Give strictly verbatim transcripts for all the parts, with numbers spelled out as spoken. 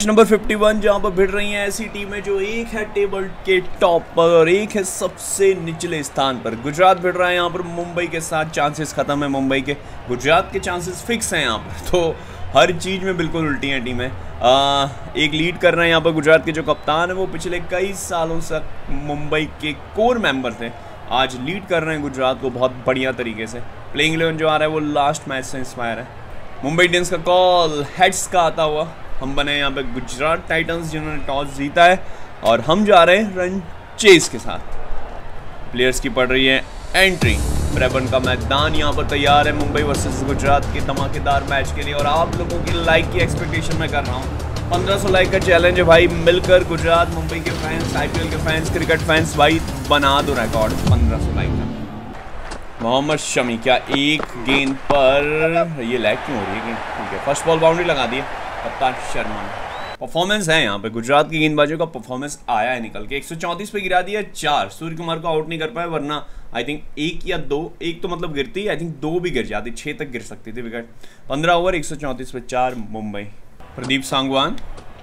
Number इक्यावन जहां पर भिड़ रही हैं ऐसी टीमें जो एक है टेबल के टॉप पर और एक है सबसे निचले स्थान पर। गुजरात भिड़ रहा है यहाँ पर मुंबई के साथ। चांसेस खत्म है मुंबई के, गुजरात के चांसेस फिक्स हैं यहाँ पर। तो हर चीज़ में बिल्कुल उल्टी हैं टीमें। आ, एक लीड कर रहे हैं यहाँ पर गुजरात के जो कप्तान है वो पिछले कई सालों से मुंबई के कोर मेंबर थे, आज लीड कर रहे हैं गुजरात को बहुत बढ़िया तरीके से। प्लेइंग इलेवन जो आ रहा है वो लास्ट मैच से इंस्पायर है। मुंबई इंडियंस का कॉल हेड्स का आता हुआ, हम बने यहाँ पे गुजरात टाइटंस जिन्होंने टॉस जीता है और हम जा रहे हैं रन चेस के साथ। प्लेयर्स की पड़ रही है एंट्री। ब्रेबन का मैदान यहाँ पर तैयार है मुंबई वर्सेस गुजरात के धमाकेदार मैच के लिए और आप लोगों की लाइक की एक्सपेक्टेशन मैं कर रहा हूँ। पंद्रह सौ लाइक का चैलेंज है भाई, मिलकर गुजरात मुंबई के फैंस, आईपीएल के फैंस, क्रिकेट फैंस भाई बना दो रिकॉर्ड पंद्रह सौ लाइक का। मोहम्मद शमी क्या एक गेंद पर, ये लैग क्यों हो रही है? ठीक है, फर्स्ट बॉल बाउंड्री लगा दी है कप्तान शर्मा। परफॉर्मेंस है यहाँ पे गुजरात की गेंदबाजों का, परफॉर्मेंस आया है निकल के। एक सौ चौंतीस पे गिरा दिया चार, सूर्य कुमार को आउट नहीं कर पाए, वरना आई थिंक एक या दो, एक तो मतलब गिरती, आई थिंक दो भी गिर जाती, छः तक गिर सकती थी विकेट। पंद्रह ओवर एक सौ चौंतीस पे चार मुंबई। प्रदीप सांगवान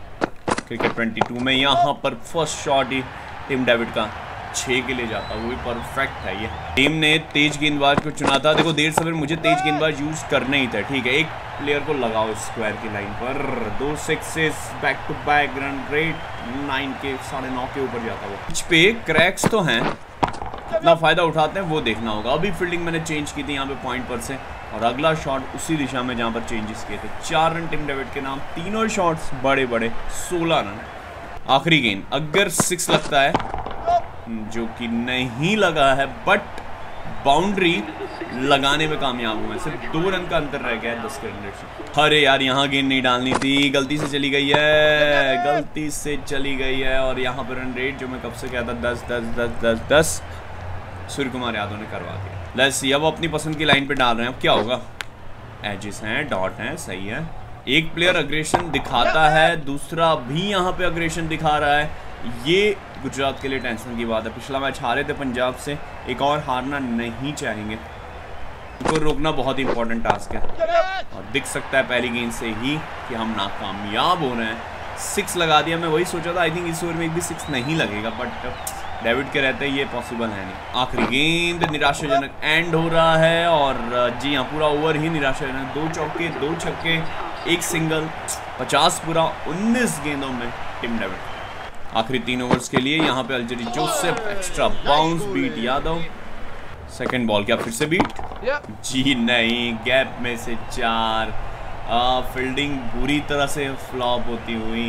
क्रिकेट बाईस में यहाँ पर फर्स्ट शॉट ही टिम डेविड का छः के लिए जाता, वो भी परफेक्ट है। ये टीम ने तेज गेंदबाज को चुना था। देखो देर सवेर मुझे तेज गेंदबाज यूज करने ही थे, ठीक है। एक प्लेयर को लगाओ स्क्वायर की लाइन पर, दो sixes back to back, run rate nine के साढ़े नौ के ऊपर जाता वो। पिच पे क्रैक्स तो हैं, कितना फायदा उठाते हैं वो देखना होगा। अभी फील्डिंग मैंने चेंज की थी यहाँ पे पॉइंट पर से और अगला शॉट उसी दिशा में जहाँ पर चेंजेस किए थे। चार रन टिम डेविड के नाम, तीनों शॉट्स बड़े बड़े, सोलह रन। आखिरी गेंद अगर सिक्स लगता है, जो कि नहीं लगा है, बट बाउंड्री लगाने में कामयाब हुआ है। सिर्फ दो रन का अंतर रह गया है दस के रन रेट से। अरे यार यहाँ गेंद नहीं डालनी थी, गलती से चली गई है, गलती से चली गई है। और यहाँ पर रन रेट जो मैं कब से कहता दस दस दस दस दस सूर्य कुमार यादव ने करवा दिया। लेट्स सी, अब अपनी पसंद की लाइन पे डाल रहे हैं, अब क्या होगा? एजेस हैं, डॉट हैं, सही है। एक प्लेयर अग्रेशन दिखाता है, दूसरा भी यहाँ पे अग्रेशन दिखा रहा है। ये गुजरात के लिए टेंशन की बात है। पिछला मैच हारे थे पंजाब से, एक और हारना नहीं चाहेंगे। उनको रोकना बहुत ही इंपॉर्टेंट टास्क है और दिख सकता है पहली गेंद से ही कि हम नाकामयाब हो रहे हैं। सिक्स लगा दिया, मैं वही सोचा था आई थिंक इस ओवर में एक भी सिक्स नहीं लगेगा, बट डेविड के रहते ये पॉसिबल है नहीं। आखिरी गेंद निराशाजनक एंड हो रहा है और जी हाँ पूरा ओवर ही निराशाजनक। दो चौके, दो छक्के, एक सिंगल, पचास पूरा उन्नीस गेंदों में टिम डेविड। आखिरी तीन ओवर्स के लिए यहाँ पे Alzarri Joseph, extra bounce, beat Yadav. Second ball क्या फिर से बीट? जी नहीं, गैप में से चार। आ, फील्डिंग बुरी तरह से फ्लॉप होती हुई,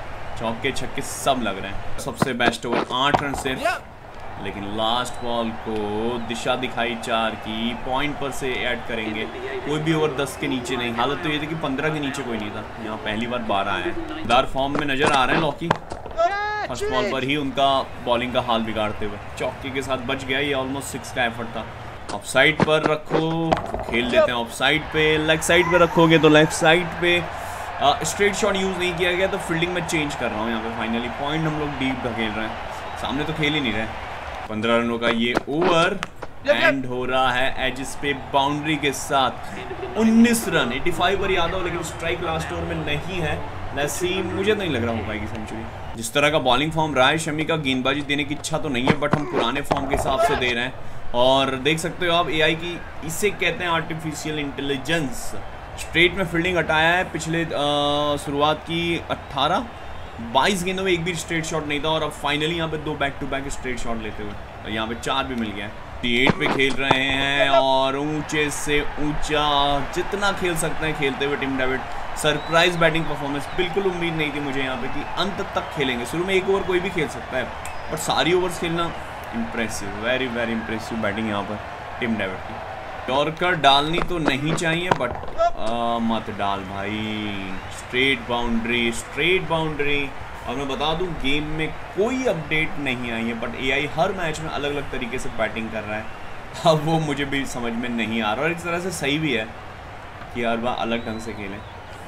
चौके छक्के सब लग रहे हैं। सबसे बेस्ट ओवर आठ रन सिर्फ, लेकिन लास्ट बॉल को दिशा दिखाई चार की, पॉइंट पर से ऐड करेंगे। कोई भी ओवर दस के नीचे नहीं। हालत तो ये थी कि पंद्रह के नीचे कोई नहीं था, यहाँ पहली बार बारह आए। दार फॉर्म में नजर आ रहे हैं लॉकी, फर्स्ट बॉल पर ही उनका बॉलिंग का हाल बिगाड़ते हुए चौके के साथ बच गया। ये ऑलमोस्ट सिक्स का एफर्ट था। ऑफ साइड पर रखो तो खेल लेते हैं ऑफ साइड पे, लेग साइड पे रखोगे तो लेफ्ट साइड पे। स्ट्रेट शॉट यूज़ नहीं किया गया तो फील्डिंग में चेंज कर रहा हूँ यहाँ पे। फाइनली पॉइंट हम लोग डीप धकेल रहे हैं, सामने तो खेल ही नहीं रहे। पंद्रह रनों का ये ओवर एंड हो रहा है एजिस पे बाउंड्री के साथ। उन्नीस रन, पचासी पर यादव, लेकिन स्ट्राइक लास्ट ओवर में नहीं है। लेट्स मुझे नहीं लग रहा हो पाएगी सेंचुरी। जिस तरह का बॉलिंग फॉर्म रहा है, शमी का गेंदबाजी देने की इच्छा तो नहीं है, बट हम पुराने फॉर्म के हिसाब से दे रहे हैं। और देख सकते हो आप एआई की, इसे कहते हैं आर्टिफिशियल इंटेलिजेंस। स्ट्रेट में फील्डिंग हटाया है पिछले शुरुआत की अट्ठारह बाईस गेंदों में एक भी स्ट्रेट शॉट नहीं था और अब फाइनली यहाँ पे दो back to back straight shot लेते हुए यहाँ पे चार भी मिल गया है। एट पे खेल रहे हैं और ऊंचे से ऊंचा जितना खेल सकते हैं खेलते हुए Tim David. Surprise batting performance, बिल्कुल उम्मीद नहीं थी मुझे यहाँ पे कि अंत तक खेलेंगे। शुरू में एक ओवर कोई भी खेल सकता है, बट सारी ओवर्स खेलना impressive, very very impressive batting यहाँ पर टिम डेविड की। यॉर्कर डालनी तो नहीं चाहिए, बट आ, मत डाल भाई। Straight boundary, straight boundary. और मैं बता दूं गेम में कोई अपडेट नहीं आई है, बट एआई हर मैच में अलग अलग तरीके से बैटिंग कर रहा है। अब वो मुझे भी समझ में नहीं आ रहा और एक तरह से सही भी है कि हर बार अलग ढंग से खेलें।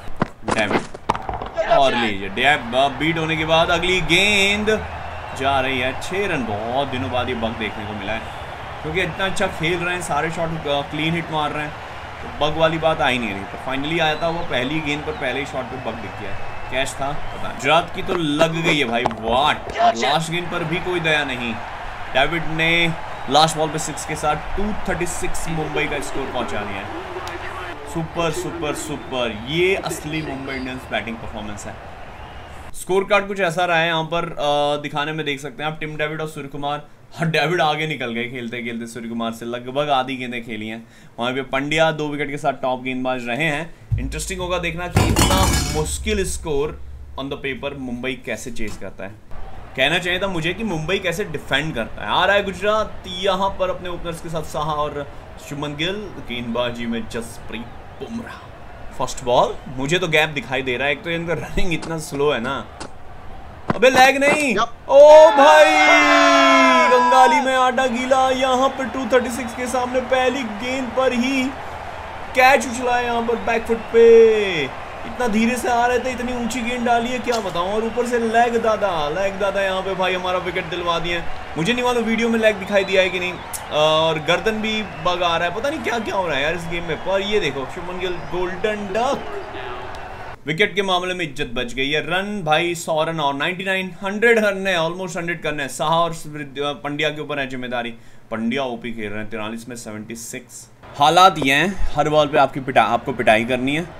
डैमेज और लीजिए डैब बीट होने के बाद अगली गेंद जा रही है। छः रन, बहुत दिनों बाद ये बग देखने को मिला है, क्योंकि इतना अच्छा खेल रहे हैं, सारे शॉट क्लीन हिट मार रहे हैं, तो बग वाली बात आ ही नहीं रही। तो फाइनली आया था वो पहली गेंद पर, पहले ही शॉट पे बग दिख गया है। कैच था पता। गुजरात की तो लग गई है भाई, वाट। और लास्ट गेंद पर भी कोई दया नहीं। डेविड ने लास्ट बॉल पे सिक्स के साथ दो सौ छत्तीस मुंबई का स्कोर पहुंचा दिया है। सुपर सुपर सुपर, ये असली मुंबई इंडियंस बैटिंग परफॉर्मेंस है। स्कोर कार्ड कुछ ऐसा रहा है यहाँ पर आ, दिखाने में देख सकते हैं आप। टिम डेविड और सूर्य कुमार, हाँ डेविड आगे निकल गए खेलते खेलते सूर्य कुमार से, लगभग आधी गेंदें खेली हैं। वहाँ पे पंड्या दो विकेट के साथ टॉप गेंदबाज रहे हैं। इंटरेस्टिंग होगा देखना कि इतना मुश्किल score on the paper Mumbai कैसे चेस करता है। कहना चाहिए था मुझे कि मुंबई कैसे डिफेंड करता है। आ रहा है गुजरात यहाँ पर अपने ओपनर्स के साथ साहा और शुभमन गिल, गेंदबाजी में जसप्रीत बुमराह। फर्स्ट बॉल, मुझे तो गैप दिखाई दे रहा है, एक तो इनका रनिंग इतना स्लो है ना। अबे लैग नहीं, ओ भाई बंगाली में आटा गीला। यहाँ पर दो सौ छत्तीस के सामने पहली गेंद पर ही कैच उछला है यहाँ पर बैकफुट पे। इतना धीरे से आ रहे थे, इतनी ऊंची गेंद डाली है क्या बताऊं, और ऊपर से लेग दादा लेग दादा यहाँ पे भाई हमारा विकेट दिलवा दिए। मुझे नहीं मालूम वीडियो में लेग दिखाई दिया है कि नहीं, और गर्दन भी बग आ रहा है, पता नहीं क्या क्या हो रहा है यार इस गेम में। पर ये देखो Shubman Gill golden duck. Wicket के मामले में इज्जत बच गई है। रन भाई सौ रन और निन्यानवे, हंड्रेड रन है, ऑलमोस्ट हंड्रेड करने हैं। साहा और पंड्या के ऊपर है जिम्मेदारी। पंड्या ओपी खेल रहे हैं, तिरालीस में छिहत्तर। हालात ये हैं, हर बॉल पे आपकी पिटा आपको पिटाई करनी है।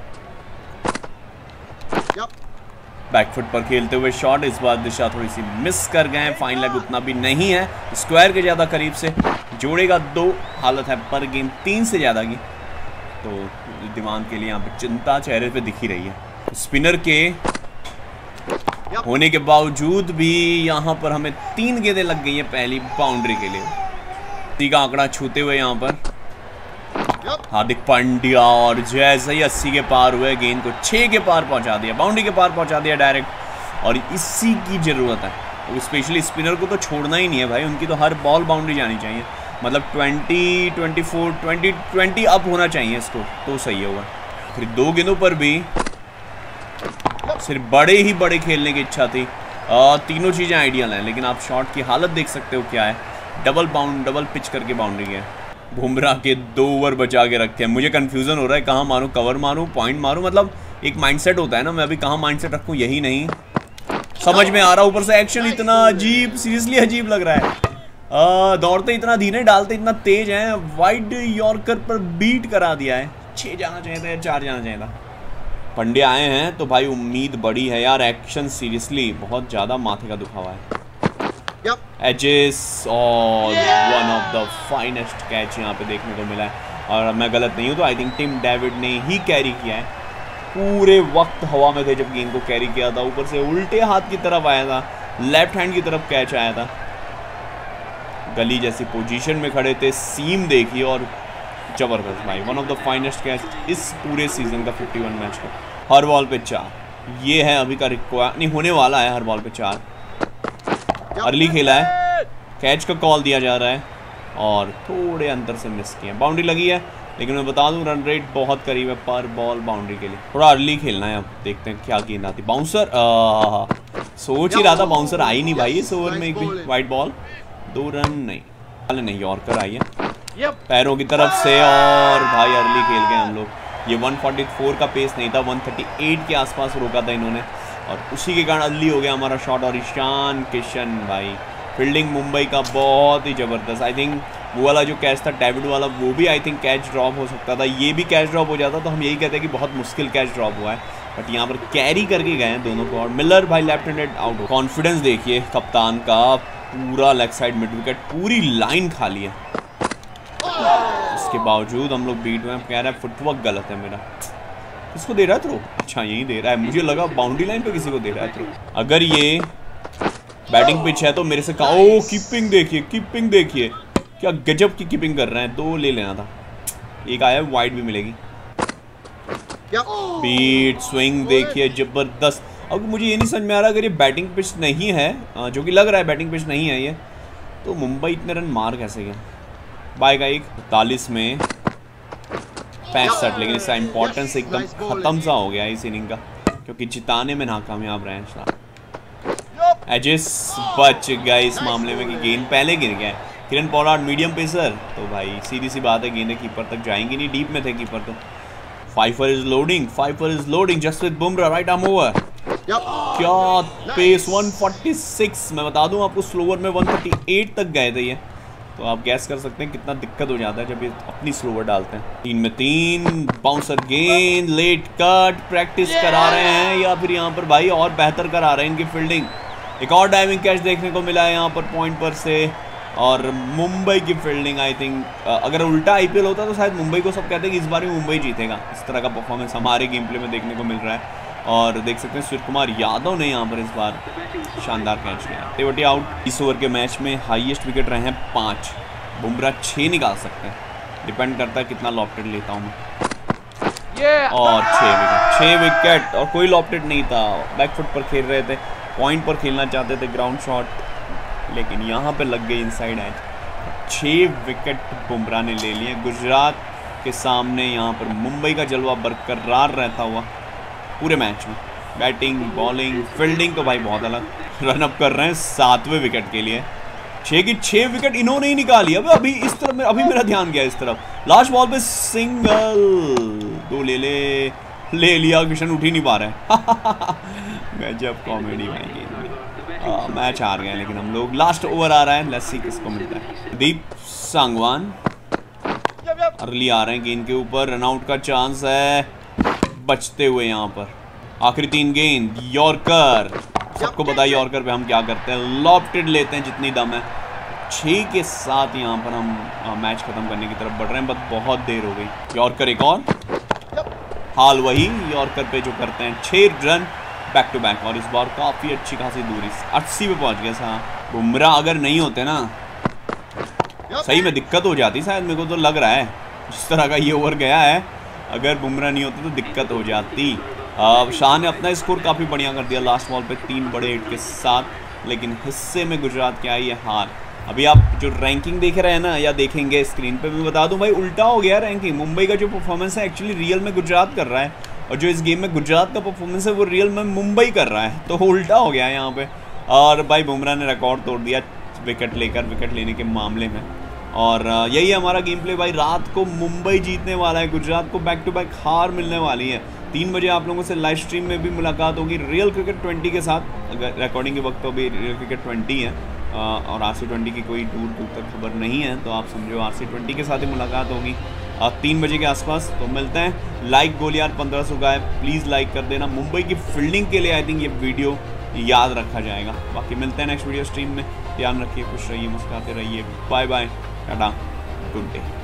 बैकफुट पर खेलते हुए शॉट, इस बार दिशा थोड़ी सी मिस कर गए। फाइन लेग उतना भी नहीं है, स्क्वायर के ज़्यादा करीब से जोड़ेगा दो। हालत है पर गेंद तीन से ज़्यादा की, तो दिमाग के लिए यहाँ पर चिंता चेहरे पे दिखी रही है। स्पिनर के होने के बावजूद भी यहाँ पर हमें तीन गेंदें लग गई हैं पहली बाउंड्री के लिए। अस्सी का आंकड़ा छूते हुए यहाँ पर हार्दिक पांड्या, और जैसे ही अस्सी के पार हुए गेंद को छः के पार पहुंचा दिया, बाउंड्री के पार पहुंचा दिया डायरेक्ट। और इसी की ज़रूरत है, तो स्पेशली स्पिनर को तो छोड़ना ही नहीं है भाई, उनकी तो हर बॉल बाउंड्री जानी चाहिए। मतलब twenty, twenty four, twenty, twenty up होना चाहिए इसको, तो सही होगा। फिर दो गेंदों पर भी सिर्फ बड़े ही बड़े खेलने की इच्छा थी। आ, तीनों चीज़ें आइडियल हैं, लेकिन आप शॉट की हालत देख सकते हो क्या है। डबल बाउंड डबल पिच करके बाउंड्री है। बुमराह के दो ओवर बचा के रखे हैं। मुझे कंफ्यूजन हो रहा है कहाँ मारूं, कवर मारूं, पॉइंट मारूं। मतलब एक माइंडसेट होता है ना, मैं अभी कहाँ माइंडसेट रखूं यही नहीं समझ में आ रहा। ऊपर से एक्शन इतना अजीब, सीरियसली अजीब लग रहा है। आ, दौड़ते इतना धीरे, डालते इतना तेज है। वाइड यॉर्कर पर बीट करा दिया है। छः जाना चाहिए था या चार जाना चाहिए था। पंड्या आए हैं तो भाई उम्मीद बड़ी है यार। एक्शन सीरियसली बहुत ज़्यादा माथे का दुखा हुआ है। एजेस और one of the finest catch यहाँ पे देखने को मिला है। और मैं गलत नहीं हूँ तो आई थिंक टिम डेविड ने ही कैरी किया है। पूरे वक्त हवा में थे जब गेंद को कैरी किया था। ऊपर से उल्टे हाथ की तरफ आया था, लेफ्ट हैंड की तरफ कैच आया था। गली जैसी पोजीशन में खड़े थे, सीम देखिए, और जबरदस्त भाई। One of the finest catch इस पूरे सीजन का इक्यावन मैच का। हर बॉल पे चार, ये है अभी का रिक्वायर नहीं होने वाला है। हर बॉल पे चार, अर्ली खेला है, कैच का कॉल दिया जा रहा है और थोड़े अंतर से मिस किया। बाउंड्री लगी है, लेकिन मैं बता दूं रन रेट बहुत करीब है पर बॉल बाउंड्री के लिए। थोड़ा अर्ली खेलना है, अब देखते हैं क्या गेंद आती। बाउंसर, सोच ही रहा था बाउंसर आई नहीं भाई इस ओवर में एक भी। वाइट बॉल, दो रन नहीं, वाले नहीं, यॉर्कर आई है पैरों की तरफ से, और भाई अर्ली खेल गए हम लोग। ये एक सौ चौवालीस का पेस नहीं था, एक सौ अड़तीस के आसपास रोका था इन्होंने, और उसी के कारण अर्ली हो गया हमारा शॉट। और ईशान किशन भाई, फील्डिंग मुंबई का बहुत ही ज़बरदस्त। आई थिंक वो वाला जो कैच था डेविड वाला, वो भी आई थिंक कैच ड्रॉप हो सकता था। ये भी कैच ड्रॉप हो जाता तो हम यही कहते हैं कि बहुत मुश्किल कैच ड्रॉप हुआ है, बट यहाँ पर कैरी करके गए हैं दोनों को। और मिलर भाई लेफ्ट हैंडेड आउट। कॉन्फिडेंस देखिए कप्तान का, पूरा लेग साइड मिड विकेट, पूरी लाइन खाली है। इसके बावजूद हम लोग बीट में कह रहे हैं फुटवर्क गलत है मेरा। किसको दे रहा है थ्रो? अच्छा यही दे रहा है, मुझे लगा बाउंड्री लाइन पे किसी को दे रहा है थ्रो। अगर ये बैटिंग पिच है तो मेरे से कहा, ओ कीपिंग देखिए, कीपिंग देखिए, क्या गजब की कीपिंग कर रहे हैं। दो ले लेना था, एक आया वाइड भी मिलेगी। बीट स्विंग देखिए जबरदस्त। अब मुझे ये नहीं समझ में आ रहा, अगर ये बैटिंग पिच नहीं है, जो कि लग रहा है बैटिंग पिच नहीं है ये, तो मुंबई इतने रन मार कैसे गया। बाय का एक इकतालीस में पैंसठ, लेकिन इसका इंपॉर्टेंस एकदम खत्म सा हो गया इस इनिंग का, क्योंकि जिताने में नाकामयाब रहे हैं। एजिस बच गए इस मामले में कि गेंद पहले गिर गया है। किरण पोलार्ड मीडियम पेसर, तो भाई सीधी सी बात है गेंदें कीपर तक जाएंगी नहीं, डीप में थे कीपर तो। Fifer is loading, fifer is loading, Jasprit Bumrah right arm over. क्या पेस वन फोर्टी सिक्स, मैं बता दूं आपको स्लोवर में वन थर्टी एट तक गए थे ये, तो आप गैस कर सकते हैं कितना दिक्कत हो जाता है जब ये अपनी स्लोवर डालते हैं। तीन में तीन, बाउंसर गेंद, लेट कट, प्रैक्टिस करा रहे हैं या फिर यहाँ पर भाई और बेहतर करा रहे हैं इनकी फील्डिंग। एक और डाइविंग कैच देखने को मिला है यहाँ पर पॉइंट पर से, और मुंबई की फील्डिंग आई थिंक अगर उल्टा आईपीएल होता तो शायद मुंबई को सब कहते हैं कि इस बार भी मुंबई जीतेगा। इस तरह का परफॉर्मेंस हमारे गेम प्ले में देखने को मिल रहा है, और देख सकते हैं सूर्य कुमार यादव ने यहाँ पर इस बार शानदार कैच लिया। तेवटी आउट। इस ओवर के मैच में हाईएस्ट विकेट रहे हैं पाँच, बुमराह छः निकाल सकते हैं, डिपेंड करता है कितना लॉफ्टेड लेता हूँ मैं। और छः विकेट, छः विकेट और कोई लॉफ्टेड नहीं था, बैकफुट पर खेल रहे थे, पॉइंट पर खेलना चाहते थे ग्राउंड शॉट, लेकिन यहाँ पे लग गई इनसाइड एज। छः विकेट बुमराह ने ले लिए। गुजरात के सामने यहाँ पर मुंबई का जलवा बरकरार रहता हुआ पूरे मैच में, बैटिंग, बॉलिंग, फील्डिंग तो भाई बहुत अलग। रन अप कर रहे हैं सातवें विकेट के लिए, छः की छः विकेट इन्होंने ही निकाली। अब अभी इस तरफ, अभी मेरा ध्यान गया इस तरफ, लास्ट बॉल पे सिंगल, दो ले ले ले लिया, किशन उठ ही नहीं पा रहे। गजब कॉमेडी भाई। आ, मैच हार गए लेकिन हम लोग। लास्ट ओवर आ रहा है, लेट्स सी किसको मिलता है। दीप सांगवान अर्ली आ रहे हैं गेंद के ऊपर, रनआउट का चांस है, बचते हुए यहाँ पर। आखिरी तीन गेंद, यॉर्कर, सबको पता है यॉर्कर पे हम क्या करते हैं, लॉफ्टेड लेते हैं जितनी दम है। छः के साथ यहाँ पर हम आ, मैच खत्म करने की तरफ बढ़ रहे हैं, बस बहुत देर हो गई। यॉर्कर एक और, हाल वही यॉर्कर पे जो करते हैं, छः रन बैक टू बैक, और इस बार काफ़ी अच्छी खासी दूरी, अस्सी पे पहुंच गया था। बुमराह अगर नहीं होते ना सही में दिक्कत हो जाती शायद, मेरे को तो लग रहा है जिस तरह का ये ओवर गया है, अगर बुमराह नहीं होते तो दिक्कत हो जाती। अब शाह ने अपना स्कोर काफ़ी बढ़िया कर दिया लास्ट बॉल पे तीन बड़े हिट के साथ, लेकिन हिस्से में गुजरात की आई है हार। अभी आप जो रैंकिंग देख रहे हैं ना, या देखेंगे स्क्रीन पे, मैं बता दूं भाई उल्टा हो गया रैंकिंग। मुंबई का जो परफॉर्मेंस है एक्चुअली रियल में गुजरात कर रहा है, और जो इस गेम में गुजरात का परफॉर्मेंस है वो रियल में मुंबई कर रहा है, तो उल्टा हो गया है यहाँ पे। और भाई बुमराह ने रिकॉर्ड तोड़ दिया विकेट लेकर, विकेट लेने के मामले में, और यही है हमारा गेम प्ले भाई। रात को मुंबई जीतने वाला है, गुजरात को बैक टू बैक हार मिलने वाली है। तीन बजे आप लोगों से लाइव स्ट्रीम में भी मुलाकात होगी रियल क्रिकेट ट्वेंटी के साथ, अगर रिकॉर्डिंग के वक्त तो अभी रियल क्रिकेट ट्वेंटी है, और आर सी ट्वेंटी की कोई दूर दूर तक खबर नहीं है, तो आप समझो आर सी ट्वेंटी के साथ ही मुलाकात होगी तीन बजे के आसपास। तो मिलते हैं। लाइक गोलियार पंद्रह सौ का है, प्लीज़ लाइक कर देना। मुंबई की फील्डिंग के लिए आई थिंक ये वीडियो याद रखा जाएगा। बाकी मिलते हैं नेक्स्ट वीडियो स्ट्रीम में, ध्यान रखिए, खुश रहिए, मुस्कुराते रहिए, bye bye, tata, good day.